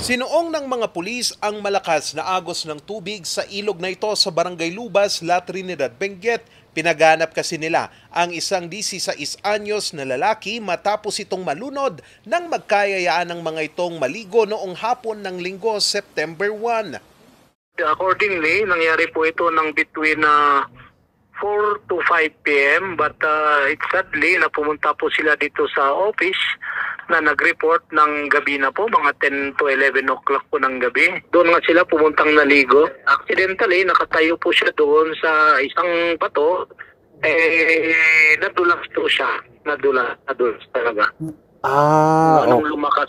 Sinuong ng mga pulis ang malakas na agos ng tubig sa ilog na ito sa Barangay Lubas, La Trinidad, Benguet. Pinaganap kasi nila ang isang 16 anyos na lalaki matapos itong malunod nang magkayayaan ng mga itong maligo noong hapon ng Linggo, September 1. Accordingly, nangyari po ito ng between 4 to 5 p.m. but it's sadly na pumunta po sila dito sa office na nag-report ng gabi na po, mga 10 to 11 o'clock po ng gabi. Doon nga sila pumuntang naligo. Accidentally, nakatayo po siya doon sa isang bato. Nadulas po siya. Nadulas talaga. Nung lumakas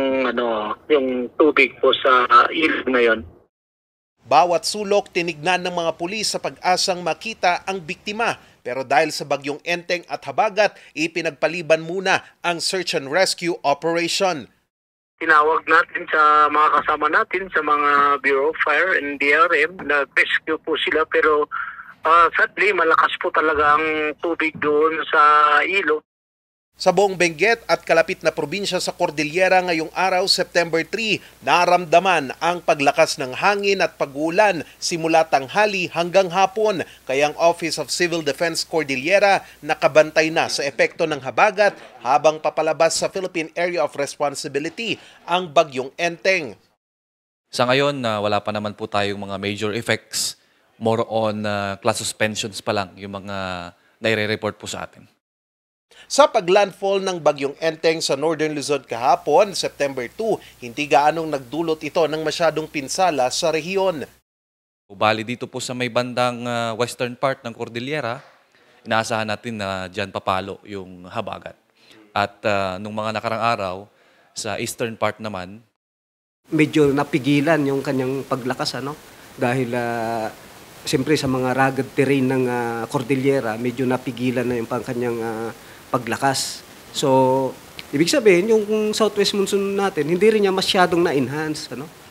yung tubig po sa ilog na yon. Bawat sulok tinignan ng mga pulis sa pag-asang makita ang biktima. Pero dahil sa bagyong Enteng at Habagat, ipinagpaliban muna ang search and rescue operation. Tinawag natin sa mga kasama natin sa mga Bureau of Fire and DRM, nag-rescue po sila pero sadly malakas po talaga ang tubig doon sa ilog. Sa buong Benguet at kalapit na probinsya sa Cordillera ngayong araw, September 3, naramdaman ang paglakas ng hangin at pag-ulan simula tanghali hanggang hapon. Kaya ang Office of Civil Defense Cordillera nakabantay na sa epekto ng habagat habang papalabas sa Philippine Area of Responsibility ang bagyong Enteng. Sa ngayon, wala pa naman po tayong mga major effects. More on class suspensions pa lang yung mga nire-report po sa atin. Sa paglandfall ng bagyong Enteng sa Northern Luzon kahapon, September 2, hindi gaanong nagdulot ito ng masyadong pinsala sa rehiyon. Bali dito po sa may bandang western part ng Cordillera, inaasahan natin na dyan papalo yung habagat. At nung mga nakarang araw, sa eastern part naman, medyo napigilan yung kanyang paglakas dahil siyempre sa mga rugged terrain ng Cordillera, medyo napigilan na yung kanyang paglakas. So, ibig sabihin, yung southwest monsoon natin, hindi rin niya masyadong na-enhance.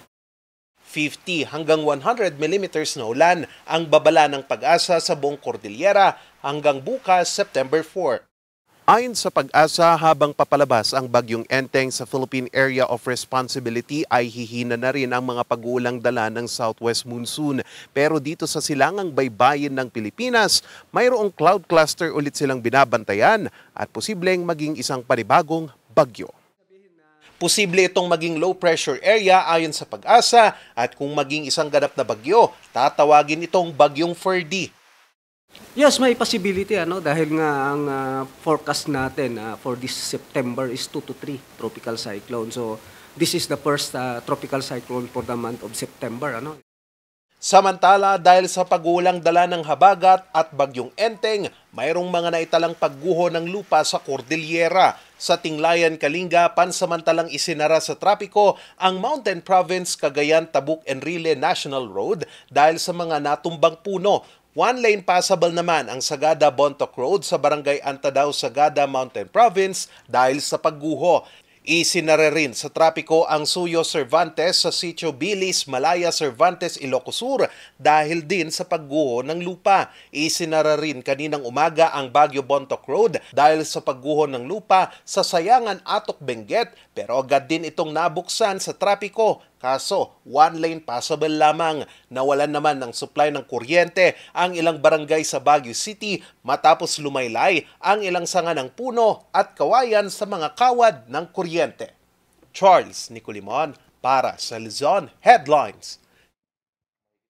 50 hanggang 100 millimeters na ulan ang babala ng Pag-asa sa buong Cordillera hanggang bukas, September 4. Ayon sa Pag-asa, habang papalabas ang bagyong Enteng sa Philippine Area of Responsibility ay hihina na rin ang mga pag-uulang dala ng southwest monsoon. Pero dito sa silangang baybayin ng Pilipinas, mayroong cloud cluster ulit silang binabantayan at posibleng maging isang panibagong bagyo. Posible itong maging low pressure area ayon sa Pag-asa at kung maging isang ganap na bagyo, tatawagin itong bagyong Ferdy. Yes, may possibility dahil nga ang forecast natin for this September is 2 to 3 tropical cyclone. So this is the first tropical cyclone for the month of September. Samantala, dahil sa pag-uulang dala ng habagat at bagyong Enteng, mayroong mga naitalang pagguho ng lupa sa Cordillera. Sa Tinglayan, Kalinga, pansamantalang isinara sa trapiko ang Mountain Province Cagayan Tabuk Enrile National Road dahil sa mga natumbang puno. One-lane passable naman ang Sagada Bontoc Road sa Barangay Antadao, Sagada Mountain Province dahil sa pagguho. Isinara rin sa trapiko ang Suyo Cervantes sa Sitio Bilis, Malaya Cervantes, Ilocos Sur dahil din sa pagguho ng lupa. Isinara rin kaninang umaga ang Baguio Bontoc Road dahil sa pagguho ng lupa sa Sayangan, Atok, Benguet pero agad din itong nabuksan sa trapiko. Kaso, one-lane passable lamang. Nawalan naman ng supply ng kuryente ang ilang barangay sa Baguio City matapos lumaylay ang ilang sanga ng puno at kawayan sa mga kawad ng kuryente. Charles Nicolimon para sa Luzon Headlines.